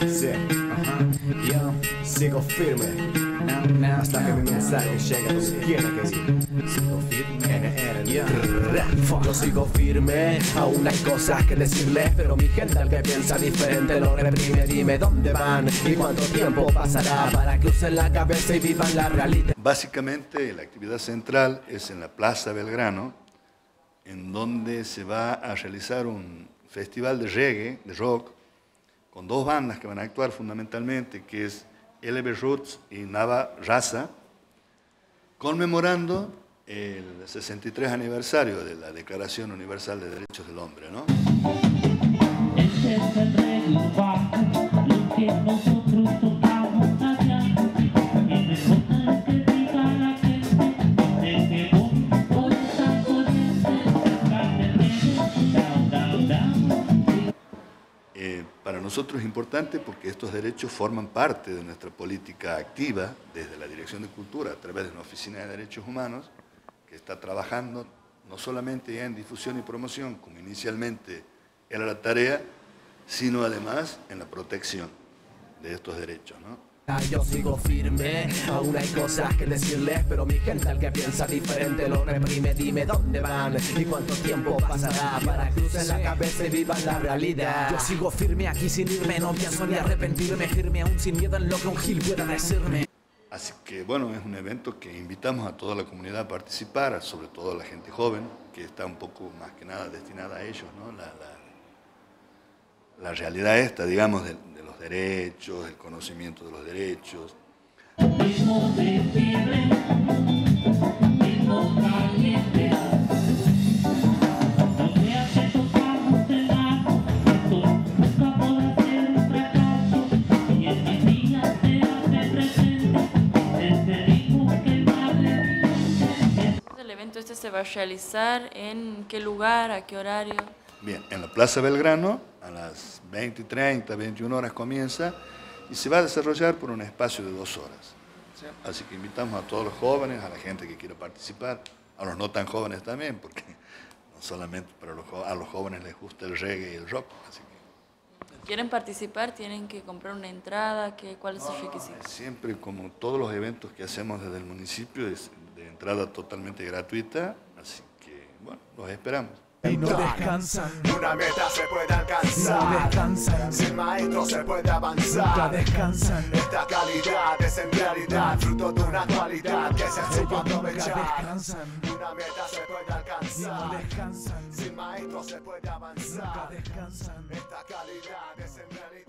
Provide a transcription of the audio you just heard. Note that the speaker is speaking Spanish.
Sí, ajá. Yo sigo firme hasta que mi mensaje llegue a donde tiene que ir. Sigo firme, yo sigo firme. Aún hay cosas que decirles, pero mi gente al que piensa diferente lo reprime. Dime dónde van y cuánto tiempo pasará para que usen la cabeza y vivan la realidad. Básicamente la actividad central es en la Plaza Belgrano, en donde se va a realizar un festival de reggae, de rock, con dos bandas que van a actuar fundamentalmente, que es LB Roots y Nava Raza, conmemorando el 63 aniversario de la Declaración Universal de Derechos del Hombre, ¿no? Este es el reggae urbano, lo que nosotros tocamos allá. Y me importa que diga la gente, de que voy por esta corriente, sacar del reggae, down, down, down. Para nosotros es importante porque estos derechos forman parte de nuestra política activa desde la Dirección de Cultura a través de una Oficina de Derechos Humanos que está trabajando no solamente ya en difusión y promoción, como inicialmente era la tarea, sino además en la protección de estos derechos, ¿no? Yo sigo firme, aún hay cosas que decirles, pero mi gente al que piensa diferente lo reprime. Dime dónde van y cuánto tiempo pasará para que usen la cabeza y vivan la realidad. Yo sigo firme aquí sin irme, no pienso ni arrepentirme, firme aún sin miedo en lo que un gil pueda decirme. Así que bueno, es un evento que invitamos a toda la comunidad a participar, sobre todo a la gente joven, que está un poco más que nada destinada a ellos, ¿no? La realidad esta, digamos, de los derechos, el conocimiento de los derechos. Mismo sensible, mismo caliente, no se hace tocarnos el lago, esto nunca podrá ser un fracaso, y en mis días se hace presente, este ritmo que va de mi mente. El evento este se va a realizar en qué lugar, a qué horario. Bien, en la Plaza Belgrano, a las 20:30, 21 horas comienza y se va a desarrollar por un espacio de 2 horas. ¿Sí? Así que invitamos a todos los jóvenes, a la gente que quiera participar, a los no tan jóvenes también, porque no solamente a los jóvenes les gusta el reggae y el rock. Así que, ¿Quieren participar? ¿Tienen que comprar una entrada? ¿Cuál es el requisito? siempre, como todos los eventos que hacemos desde el municipio, es de entrada totalmente gratuita, así que, bueno, los esperamos. Y no descansan, Una meta se puede alcanzar, no descansan, sin maestro se puede avanzar. nunca descansan, Esta calidad es en realidad fruto de una actualidad que se supo nunca aprovechar. descansan, Una meta se puede y no alcanzar, descansan, sin maestro se puede nunca avanzar. descansan. Esta calidad es en realidad.